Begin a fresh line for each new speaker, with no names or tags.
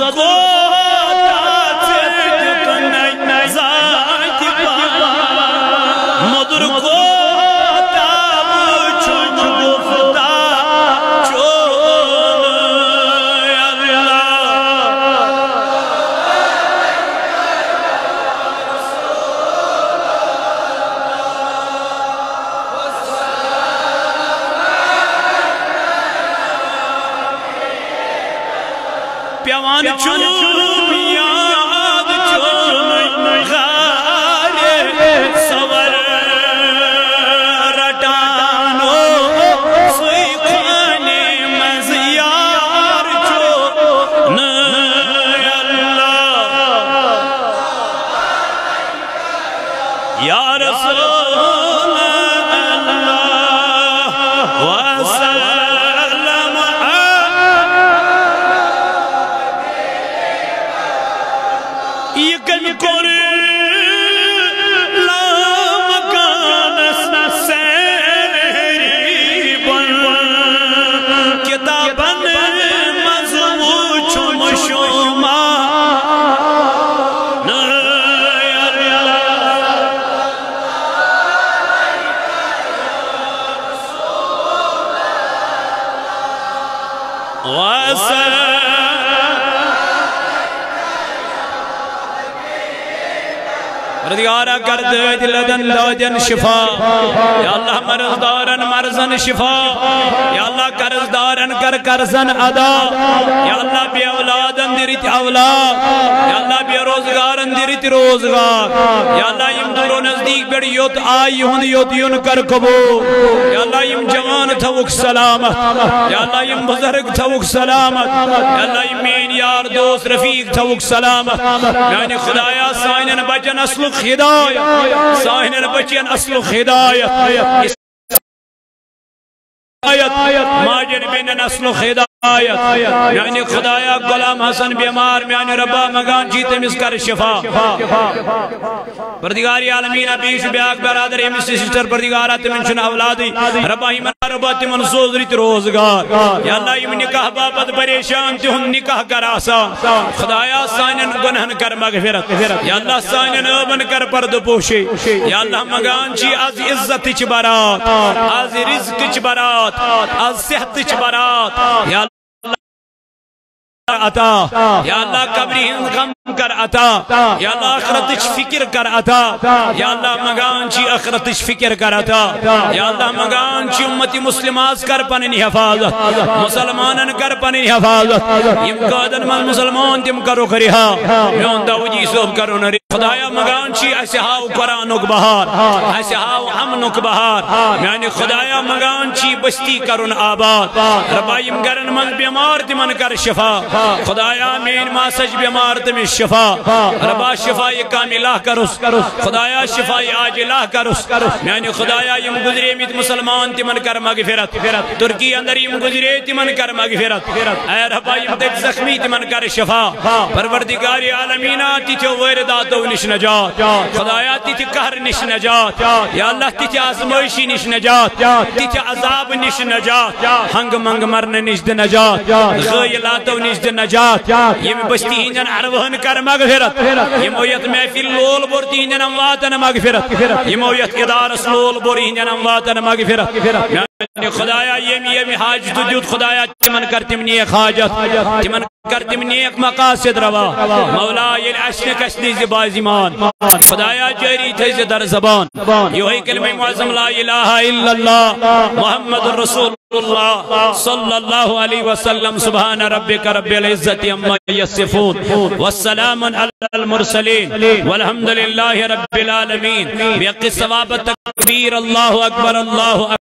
کو مدر کو پیوان چون یاد چون غالے سور رٹانو سوئی خانے مزیار چون اللہ یا رسول پروردگارا کر دے دلدن دادن شفا یا اللہ مرض دارن مرضن شفا یا اللہ قرض دارن کر قرضن ادا یا اللہ بے اولادن دیریت اولاد یا اللہ بے روزگارن دیریت روزگار یا اللہ یم دور و نزدیک بیڑ یوت آئی ہند یوت یون کر کبو یا اللہ یم جوان تھوک سلامت یا اللہ یم بزرگ تھوک سلامت یا اللہ یم مین یار دوست رفیق تھوک سلامت یعنی خدایا سائنن بچن اسلق ہدایت سائنن بچن اسلق ہدایت ماجن بین اسلق ہدایت یعنی خدایا غلام حسن بیمار میانی ربا مگان جیتے مسکر شفا پردگاری عالمین بیش بیاک برادر امیس سسٹر پردگارہ تمنشن اولادی ربا ہی من ربا تمن سوزریت روزگار یا اللہ ہی من نکاح بابت پریشان تہن نکاح کر آسان خدایا سائنن گنہن کر مغفرت یا اللہ سائنن ابن کر پرد پوشی یا اللہ مگان چی از عزت چ برات از رزق چ برات از صحت چ برات یا عطا یا اللہ قبری غم کر عطا یا اللہ آخرتش فکر کر عطا یا اللہ مگان چی آخرتش فکر کر عطا یا اللہ مگان چی امتی مسلمات کر پننی حفاظت مسلمانن کر پننی حفاظت یم قادن من مسلمان تم کرو کریہا میون داوجی صحب کرو نری خدایا مگان چی ایسے ہاو قرآنک بہار ایسے ہاو امنک بہار یعنی خدایا مگان چی بستی کرن آباد ربائیم گرن من بیمار تمن کر شفا خدایا مین ماسج بیمار تمہیں شفا ربا شفای کاملہ کرس خدایا شفای آجلہ کرس یعنی خدایا یم گزرے میت مسلمان تمن کر مغفرت ترکی اندر یم گزرے تمن کر مغفرت اے ربا یم تک زخمی تمن کر شفا پروردگار عالمینہ تیچے ورداتو نش نجات خدایا تیچے قہر نش نجات یا اللہ تیچے آزمائشی نش نجات تیچے عذاب نش نجات ہنگ منگ مرن نش نجات غیلاتو نش نجات یم بستی ہندن عربہن کر مغفرت یم اویت محفل لول بورتی ہندن امواتن مغفرت یم اویت ادارس لول بوری ہندن امواتن مغفرت خدایا یم حاجت دیوت خدایا تمن کر تم نیک حاجت تمن کر تم نیک مقاصد روا مولا یہ عشق کشنی زبازیمان خدایا جاری تیز در زبان یوہی کلمہ معظم لا الہ الا اللہ محمد رسول اللہ صلی اللہ علیہ وسلم سبحان ربک رب العزت اما یصفون والسلام علی المرسلین والحمدللہ رب العالمین بیقی ثواب تکبیر اللہ اکبر اللہ اکبر